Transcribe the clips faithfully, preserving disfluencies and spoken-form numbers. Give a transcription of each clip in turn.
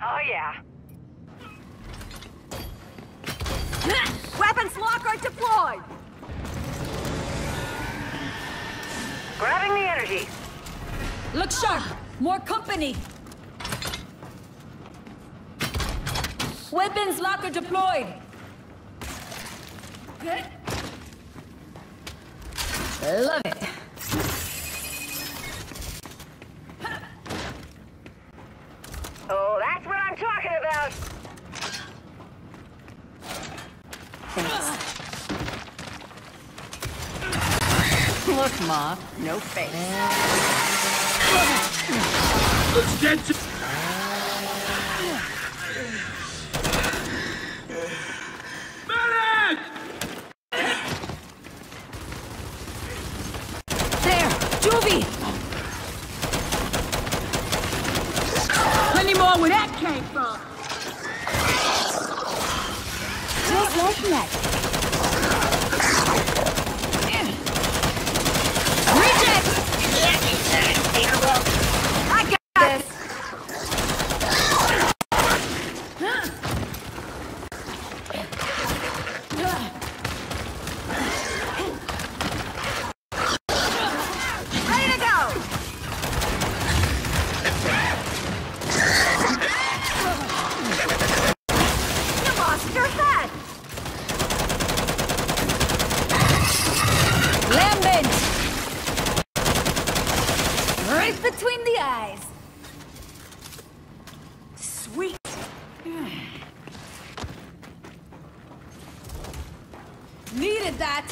Oh, yeah. Weapons locker deployed! Grabbing the energy. Look sharp! More company! Weapons locker deployed! Love it! Oh, that's what I'm talking about. Look, Ma, no face. Let's get to... Medic! There! Juvie! Plenty more where that came from. Just like that. I got this! Ready to go! You lost your head! Lambent! Right between the eyes. Sweet. Needed that.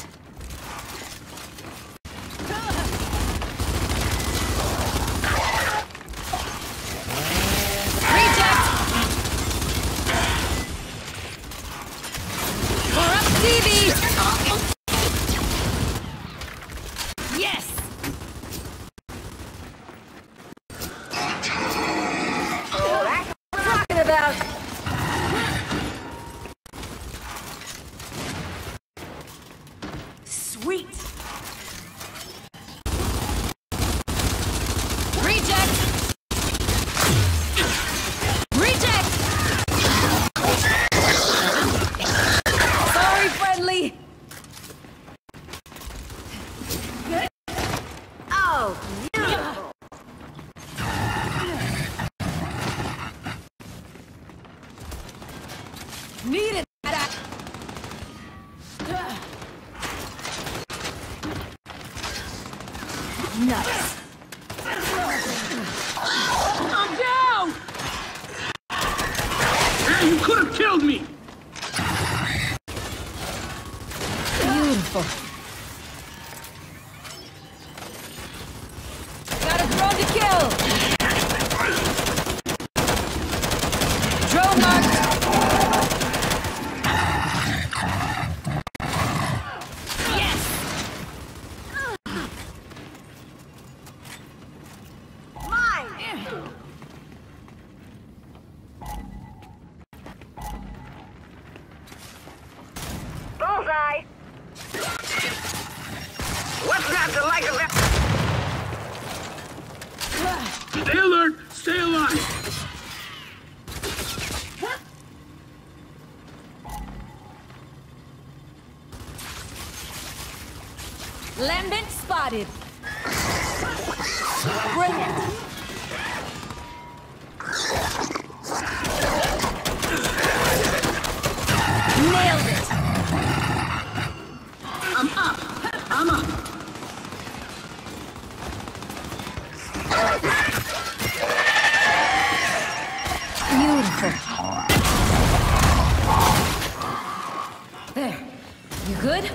Reject. We're up, Stevie. Yes. About. Sweet. Reject. Reject. Sorry, friendly. Oh, beautiful. Needed that. Nice. I'm down! Hey, you could have killed me! Beautiful. Got a drone to kill. Drone marked. Bullseye! What's not to like about... Stay alert! Stay alive! Lambent spotted. Brilliant. Nailed it. I'm up. I'm up. Beautiful. There. You good?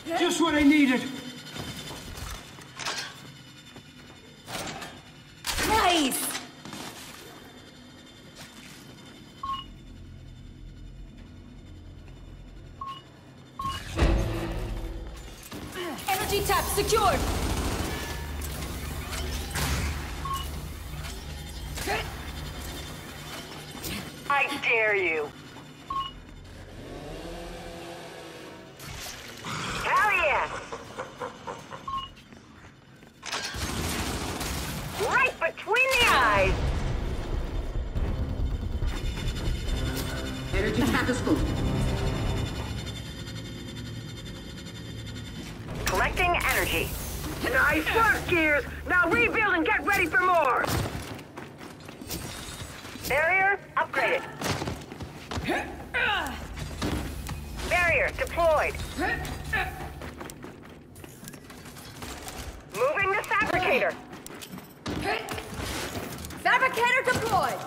Just what I needed. Nice! Energy tap secured! I dare you. Hell yeah! Right between the eyes! Energy tap is full. Collecting energy. Nice work, Gears! Now rebuild and get ready for more! Barrier upgraded. Barrier deployed. Moving the fabricator. Fabricator deployed!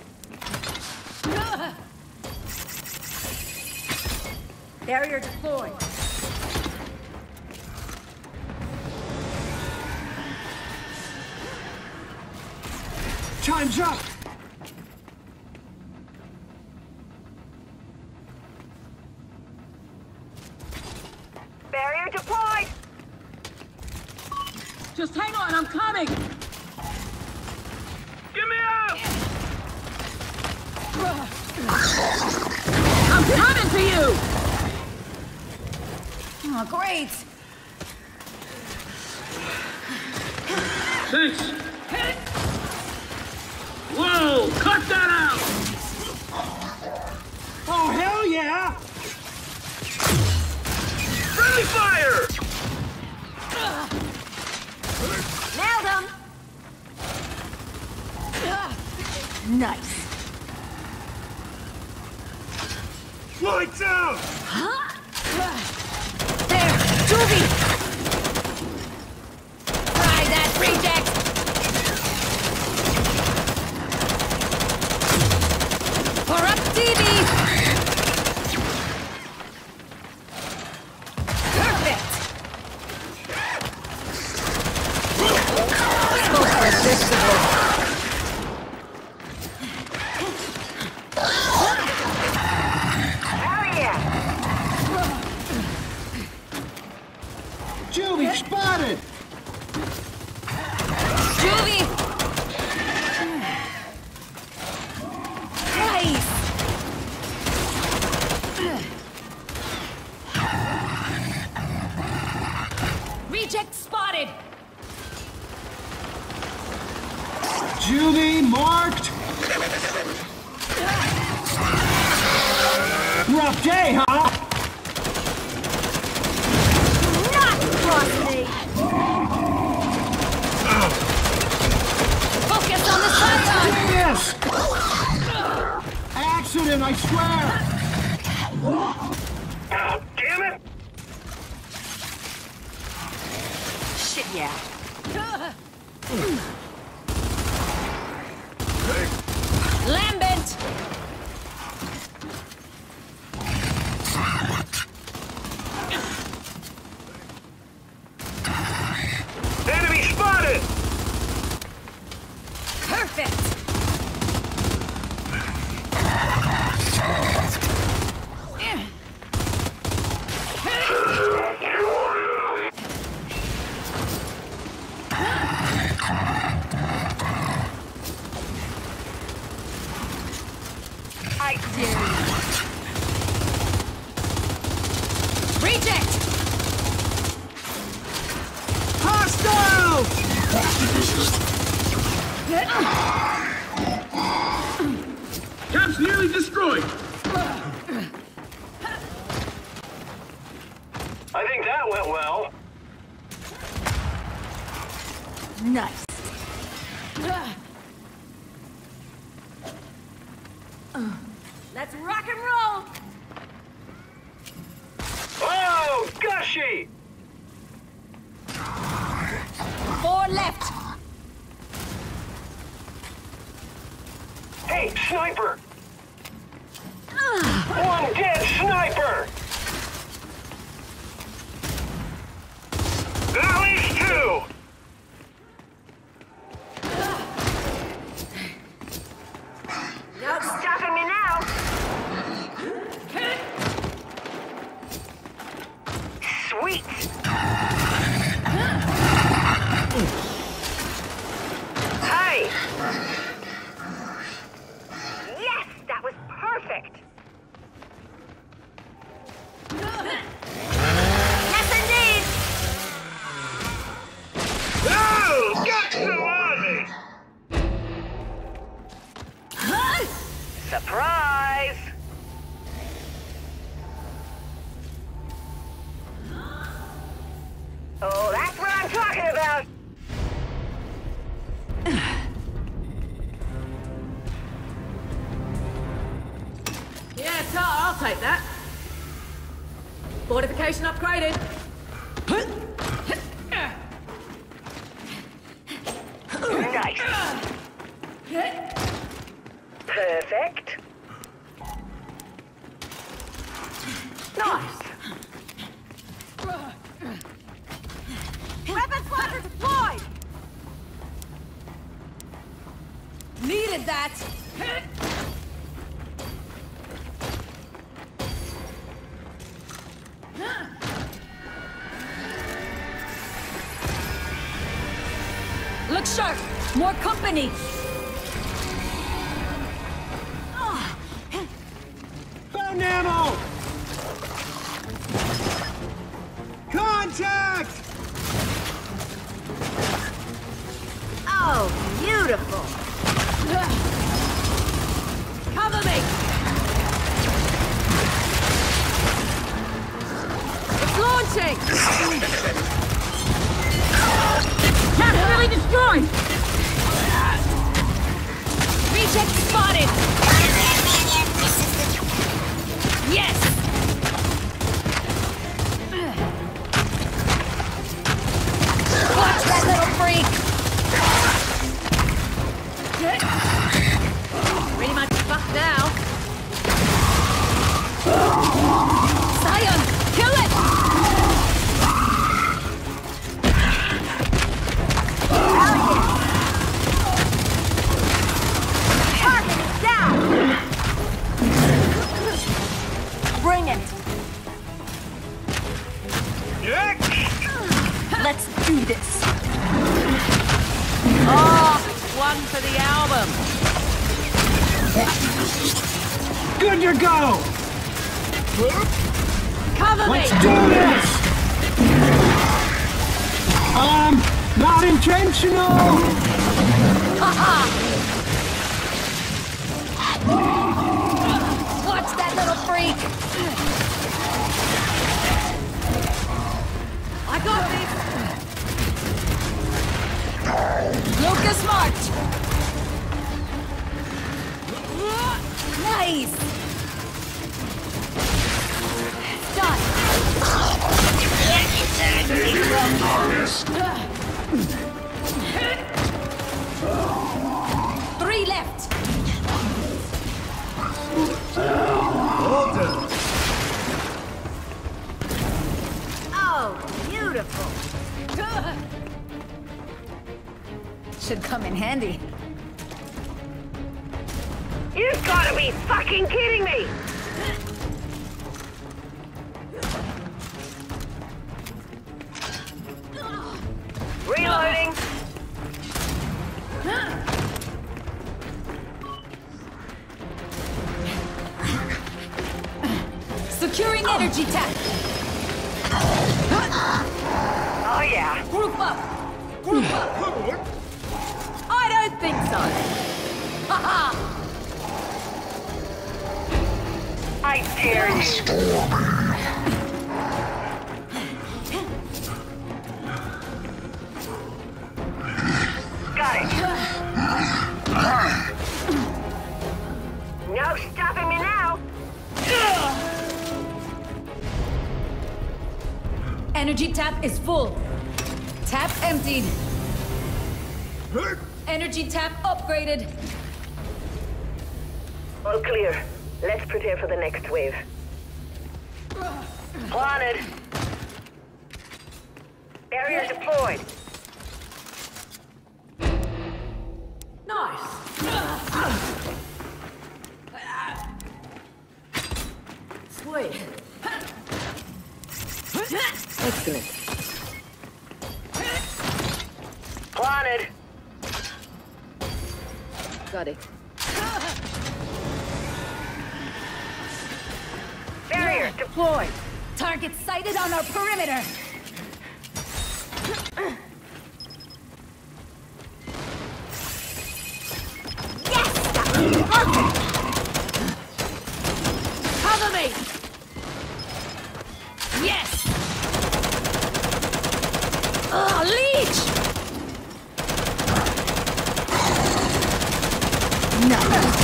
Barrier deployed. Time's up. Barrier deployed. Just hang on, I'm coming. Give me up! I'm coming to you. Oh, great! Thanks. Whoa! Cut that out! Oh, hell yeah! Friendly fire! Nailed him! Nice. Lights out! There! Juvie! Try that, reject! Corrupt T V! Perfect! So predictable. Hell yeah! Juvie spotted! Juvie! Nice! Reject spotted! Juvie marked! Rough day, huh? Not cross me! Focus on the scion! Yes! Accident, I swear! Oh, damn it! Shit, yeah. Lambent! Enemy spotted! Perfect! I dare you. Reject! Hostile! Cap's nearly destroyed! I think that went well. Nice. Let's rock and roll! Oh, gushy! Four left! Hey, sniper! One dead sniper! At least two! No stopping me now. Sweet. Hey. Yes, that was perfect. Yes, indeed! Oh, got some on me! Surprise. Oh, that's what I'm talking about. Yeah, Tar, I'll take that. Fortification upgraded. Nice. Perfect. Nice. Weapon slider deployed! Needed that! Look sharp! More company! Found ammo! Contact! Oh, beautiful. Cover me! It's launching! Cap's really destroyed! Reject spotted! Yes! Watch that little freak! Pretty much fucked now. Zion! Kill it! Target is down. Bring it! Let's do this! Oh, one for the album. Good to go! Cover me! Let's do this! Um, not intentional! Watch that little freak! I got this! Lucas March! Nice! Done! Three left! Oh, beautiful. Should come in handy. You've got to be fucking kidding me! Reloading. Securing energy tap. Oh yeah. Group up. Group up. I don't think so. Haha! I dare you. Got it. No stopping me now. Energy tap is full. Tap emptied. Energy tap upgraded. All clear. Let's prepare for the next wave. Planted. Barrier deployed. Nice. Sweet. Excellent. Planted. Got it. Barrier deployed. Target sighted on our perimeter. Cover me. Yes! Oh, leech! No.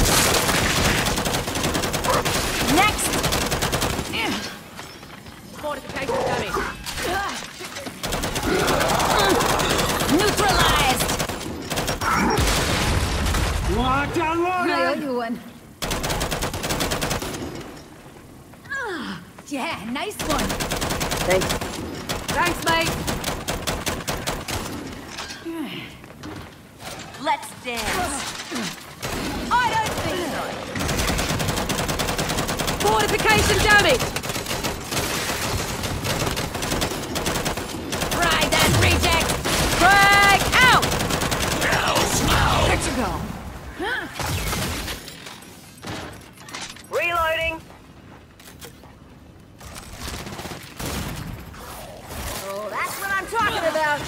Next! Fortification damage. Neutralized! Locked and I owe loaded! you one. Ah, yeah, nice one. Thanks. Thanks, mate. Let's dance. I don't think so. Fortification damage. Try that reject. Break out. Where'd you go? Reloading. Oh, that's what I'm talking about.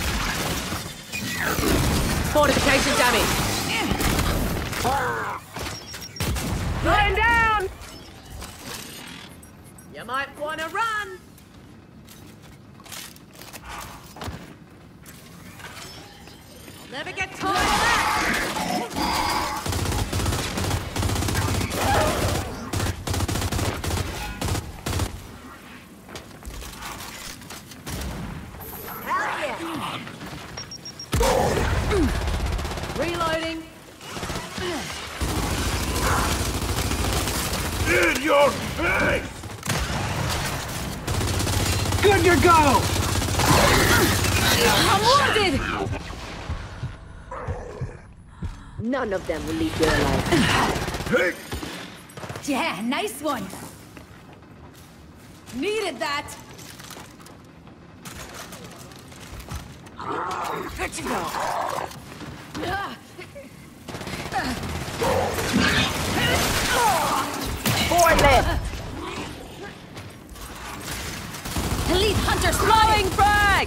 Fortification damage. Going down. You might want to run. I'll never get tired of that. Reloading. In your face! Good to go! I'm wounded! None of them will leave you alive. Hey! Yeah, nice one. Needed that. Good to go. Four left. Elite Hunter Throwing frag.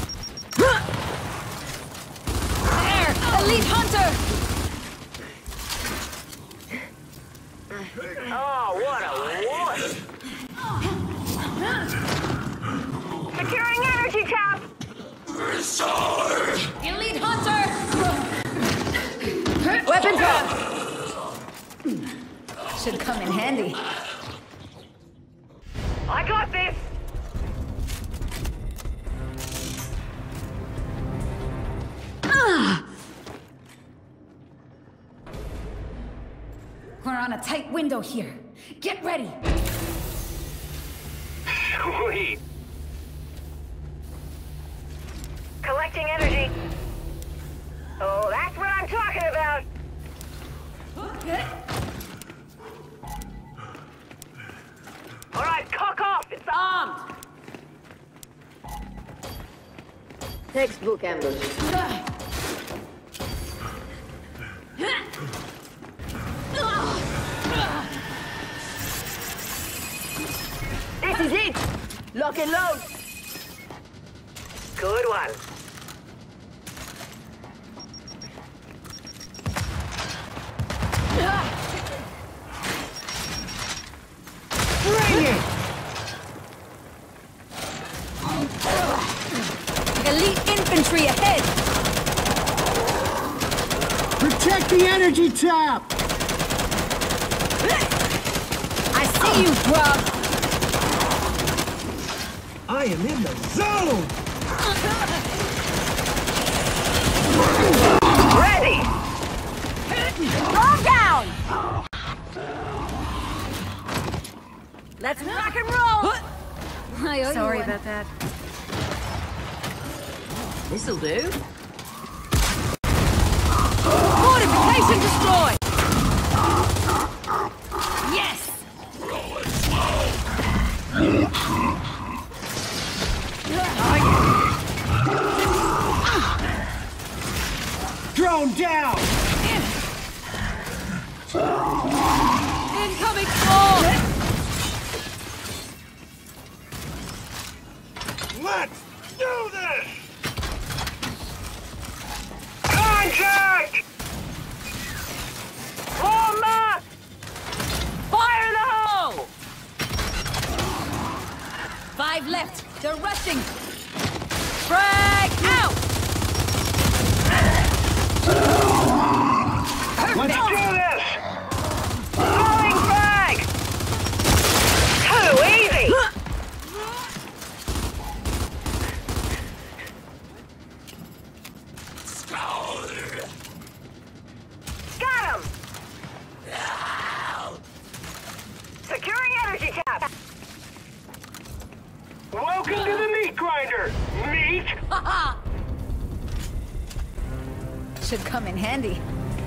there! Elite Hunter! Oh, what a wuss. Securing energy tap. Elite Hunter! Weapon drop. Should come in handy. I got this. Ah! We're on a tight window here. Get ready! Sweet! Collecting energy. Oh, that's what I'm talking about. All right, cock off. It's Armed. textbook ambush. This is it. Lock and load. Good one. Bring it! Elite infantry ahead! Protect the energy tap! I see you, Grub! I am in the zone! Ready. Calm down! Let's rock and roll! I owe Sorry you one. about that. This'll do. Fortification destroyed! Yes! Drone down! Incoming swarm! Let's do this! Contact! Bomba! Fire in the hole! Five left. They're rushing. Frag out! Let's Do this! Throwing frag! Too easy! Got him! Securing energy tap! Welcome to the meat grinder! Meat? Should come in handy.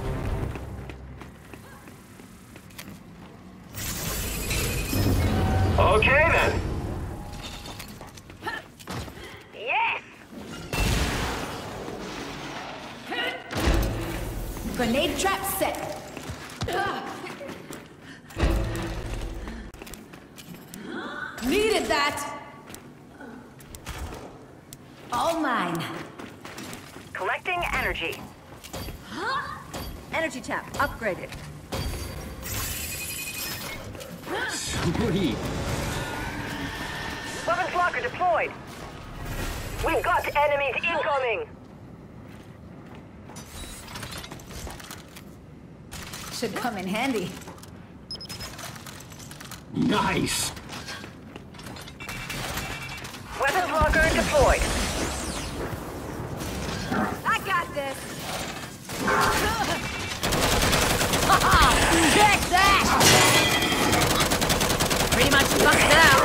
Okay then. Yes! Grenade trap set. Needed that. All mine. Collecting energy. Energy tap upgraded. Sweet. Weapons locker deployed. We've got enemies incoming. Should come in handy. Nice. Weapons locker deployed. I got this! Check that! Pretty much busted out.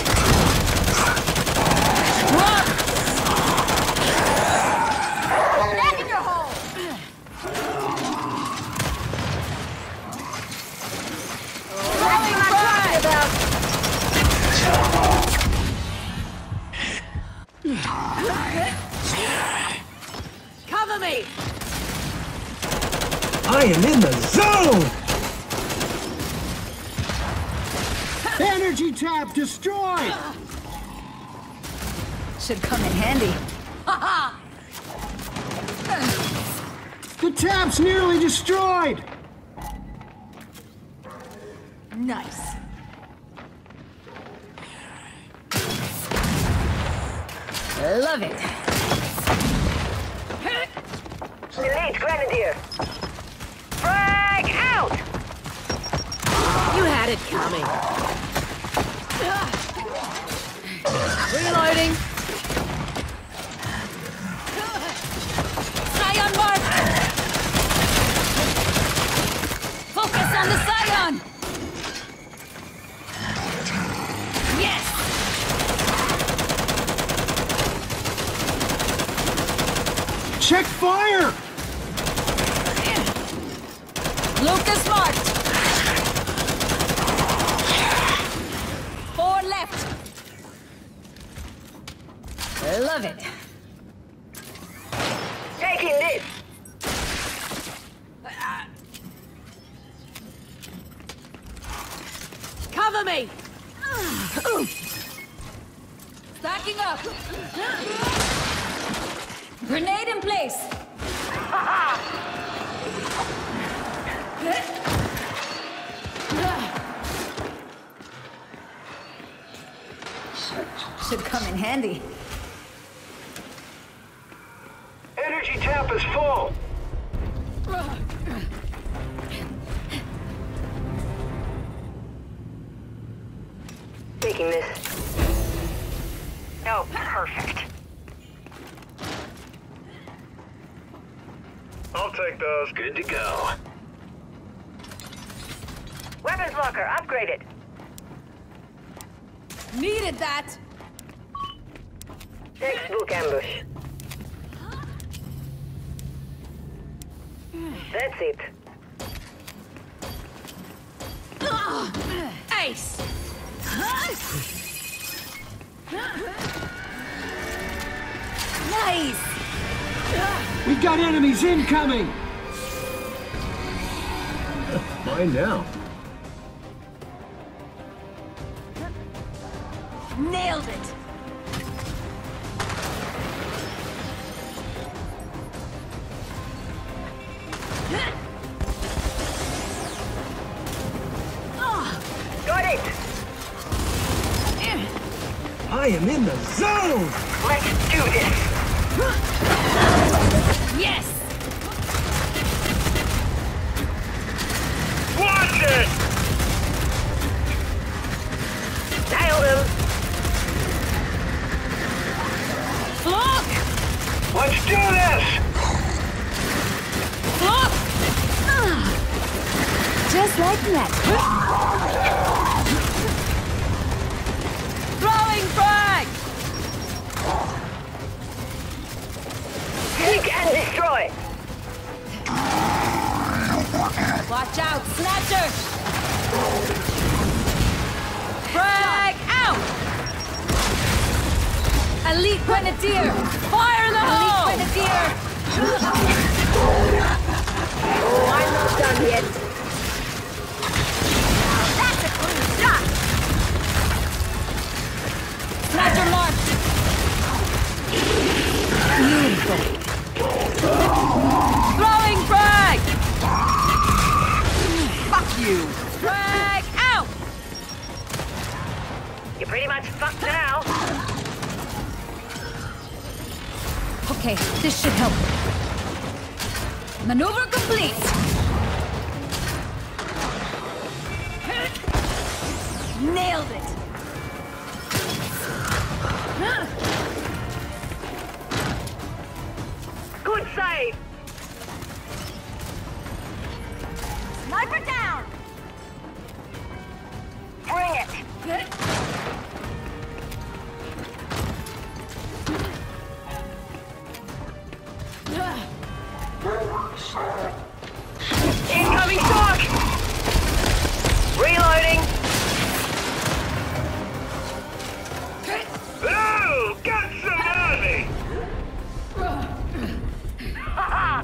Back in your hole! What am I talking about? Cover me! I am in the zone! Energy tap destroyed! Should come in handy. The tap's nearly destroyed! Nice. Love it. Elite Grenadier. Frag out! You had it coming. Reloading. Scion mark! Focus on the Scion! Yes! Check fire! Lucas marked! Four left! Love it. Taking this. Cover me! Stacking up! Grenade in place! Should come in handy. Energy tap is full. Taking this. Oh, perfect. I'll take those. Good to go. Weapons locker upgraded. Needed that! Textbook ambush. That's it. Ace! Nice! We got enemies incoming! Mine now. Nailed it! Got it! I am in the zone! Let's do this! Yes! Watch it! Nailed him! Flock! Let's do this! Flock! Just like that. Throwing frag! Seek and destroy! Watch out, Snatcher! Frag out! Elite Grenadier! Fire in the Elite hole! Grenadier! Oh, I'm not done yet. That's a clean shot! Snatcher marked! Beautiful! Throwing frag! Fuck you! Frag out! You're pretty much fucked now. Okay, this should help. Maneuver complete! Nailed it! Good save! Sniper down! Bring it! Incoming shock! Reloading! Oh, got some on me! Haha!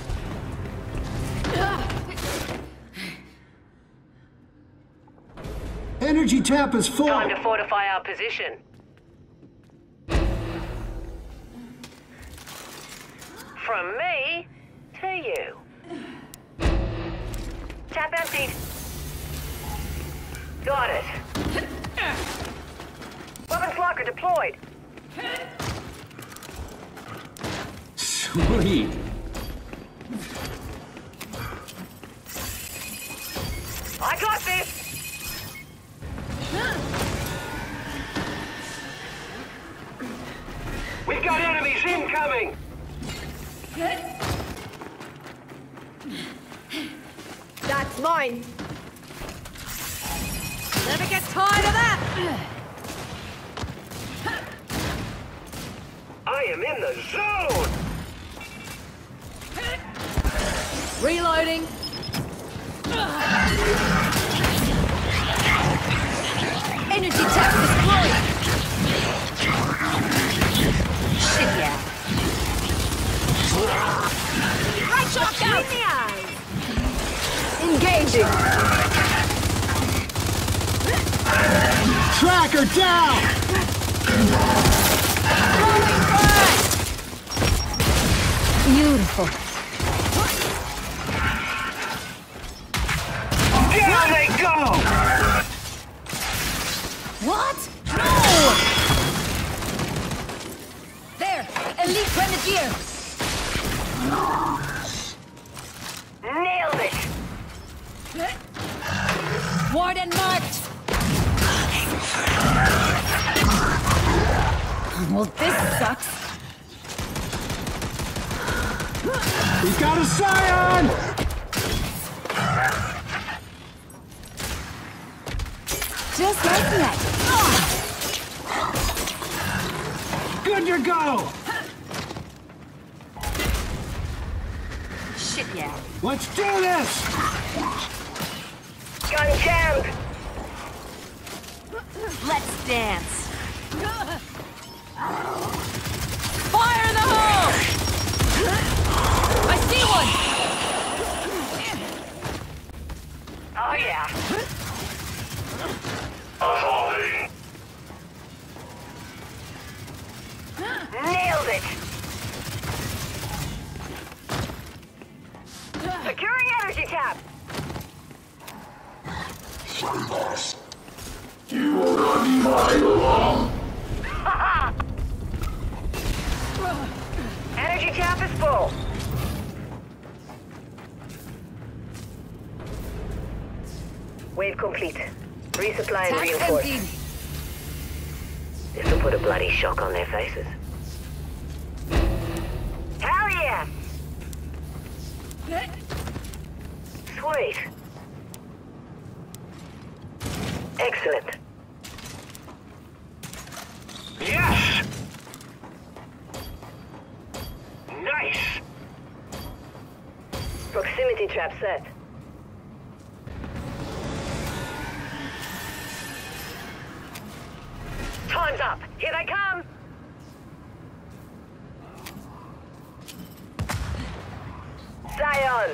Energy tap is full! Time to fortify our position. From me to you. Tap emptied. Got it. Weapons locker deployed. Sweet! I got this! We've got enemies incoming! That's mine. Never get tired of that! I am in the zone! Reloading! Energy tap deployed! Shit, yeah. Right shot out! Engaging. Tracker down! Beautiful. Down they go! What? No! There! Elite Grenadier! Nailed it. Warden marked! Well, this sucks. We got a Scion! Just like that. Good to go! Shit, Yeah. Let's do this! Gun jammed. Let's dance. Fire in the hole! I see one! Oh yeah. Nailed it. Securing energy tap. Energy tap is full. Wave complete. Resupply and Tap reinforce. emptied. This will put a bloody shock on their faces. Hell yeah! Sweet. Excellent. Yes! Nice! Proximity trap set. Time's up. Here they come. Zion.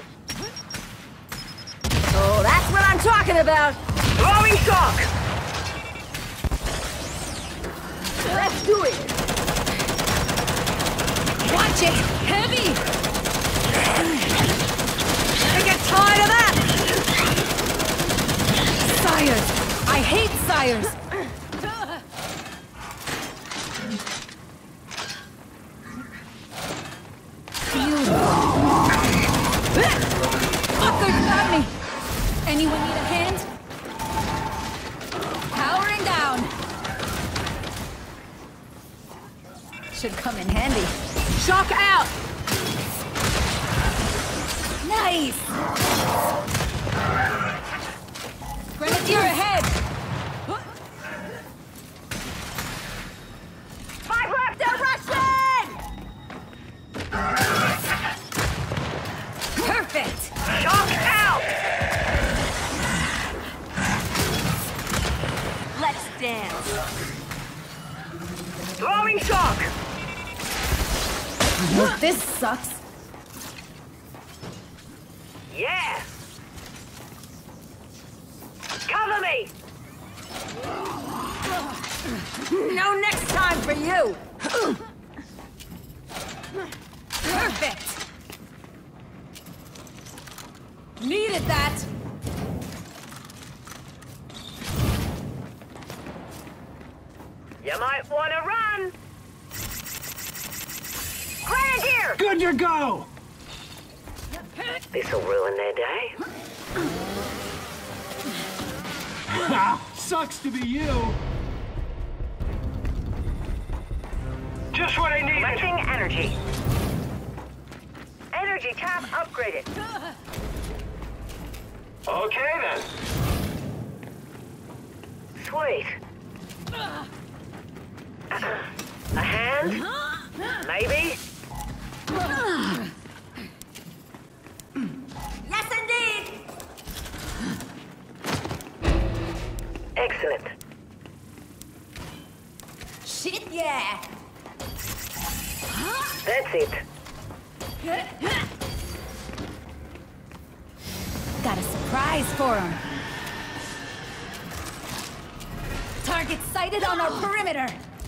Oh, that's what I'm talking about! Throwing shock. Let's do it! Watch it! Heavy! I get tired of that! Sires! I hate sires! Fuckers got me! Anyone need a hand? Powering down! Should come in handy. Shock out! Nice! Grenadier ahead! Five left. They're rushing! Perfect! Shock out. Let's dance. Throwing shock. Well, this sucks. Yeah. Cover me. No next time for you! Perfect! Needed that! You might want to run. Grenadier. Good to go! This'll ruin their day. Ha! Sucks to be you! Just what I needed! Collecting energy. Energy tab upgraded. Okay then. Sweet. A hand? Maybe? Yes, indeed! Excellent. Shit, yeah! That's it. Got a surprise for him. Target sighted on our perimeter.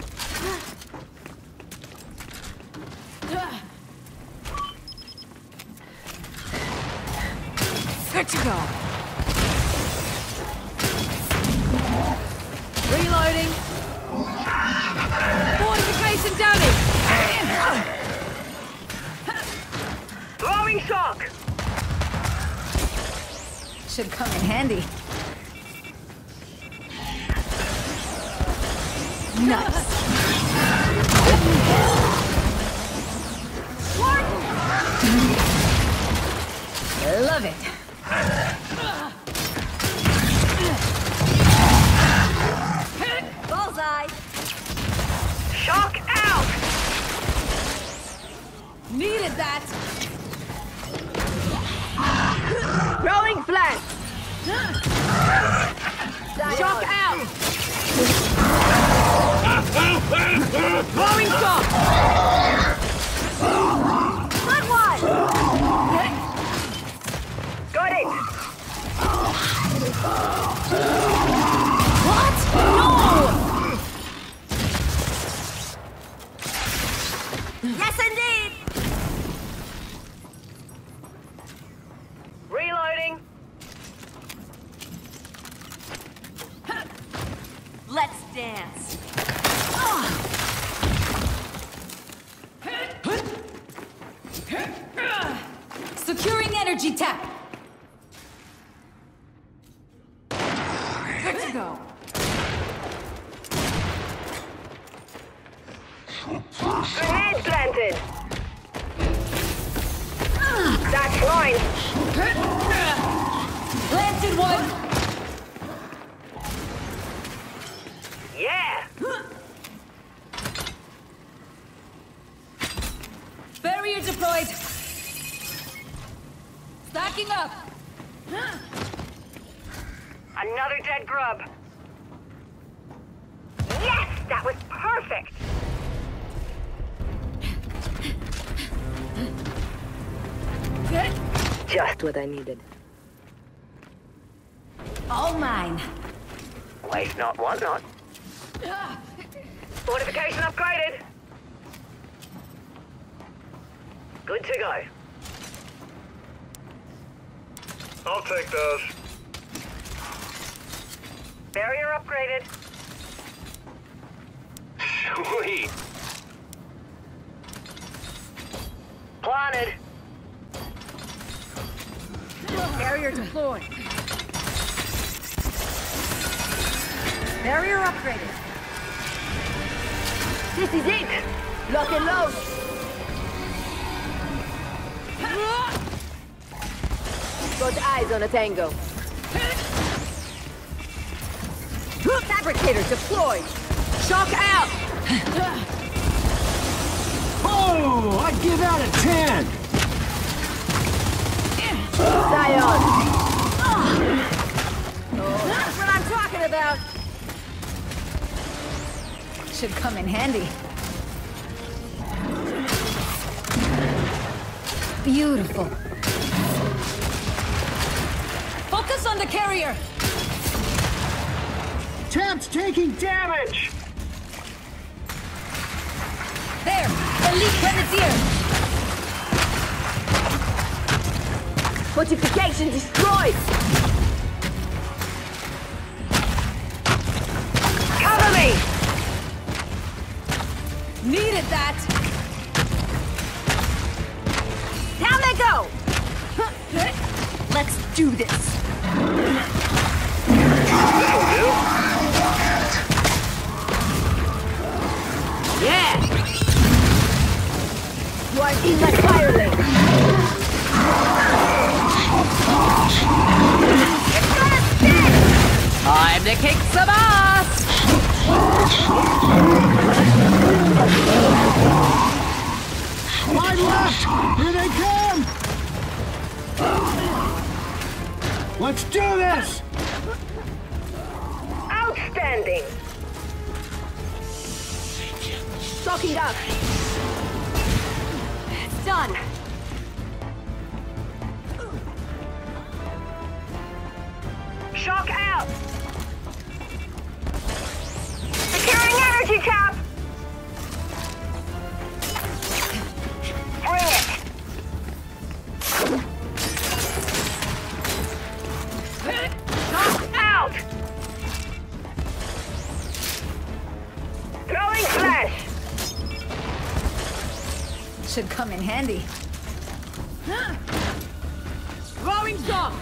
Good to go. Reloading. Fortification damage. Throwing shock. Should come in handy. Nice. Love it. Bullseye. Shock out. Needed that. Shock out! Throwing shock! Good one! Got it! What? No! Yes, indeed! Reloading! Let's dance. Securing energy tap. Good to go. Grenade planted! That's mine! Planted one. Yeah! Barrier deployed. Stacking up. Another dead grub. Yes! That was perfect! Just what I needed. All mine. Waste not, want not. Fortification upgraded. Good to go. I'll take those. Barrier upgraded. Sweet. Planted. Barrier deployed. Barrier upgraded. This is it. Lock and load. Got eyes on a tango. Fabricator deployed. Shock out. Oh, I'd give out a ten. Zion. That's what I'm talking about. Should come in handy. Beautiful. Focus on the carrier. Tap's taking damage! There, elite grenadier. Fortification destroyed. Cover me. Needed that. Down they go. Let's do this. Yeah. You are in my fire lane. It's gonna stick. Time to kick some ass. Five left! Here they come! Let's do this! Outstanding. Stocking up. It's done. Shock out. Securing energy tap. Bring it. Shock out. Throwing flash. Should come in handy. Throwing shock.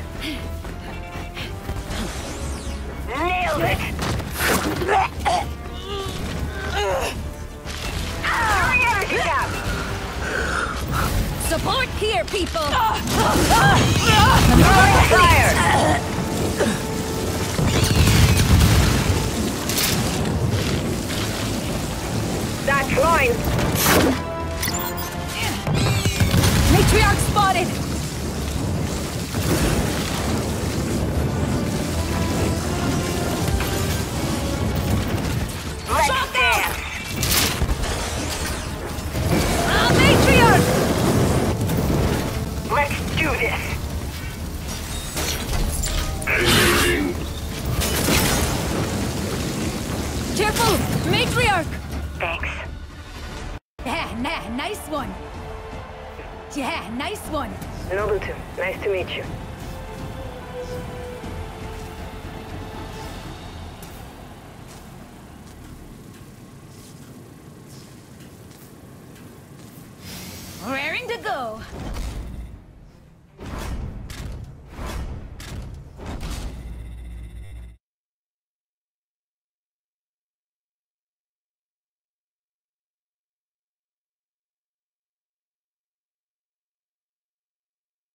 Nailed it. Securing energy tap. Support here, people. Throwing fire. That's mine. Matriarch spotted. Let's do this. Engaging. Careful! Matriarch! Thanks. Yeah, nah, nice one. Yeah, nice one. Nobutu, nice to meet you.